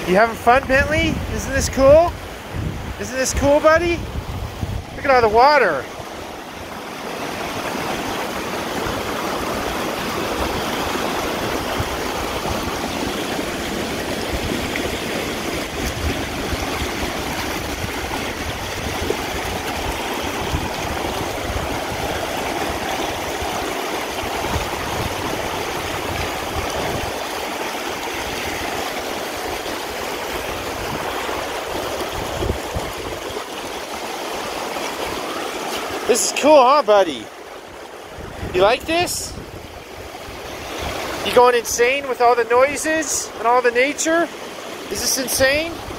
You having fun, Bentley? Isn't this cool? Isn't this cool, buddy? Look at all the water. This is cool, huh, buddy? You like this? You going insane with all the noises and all the nature? Is this insane?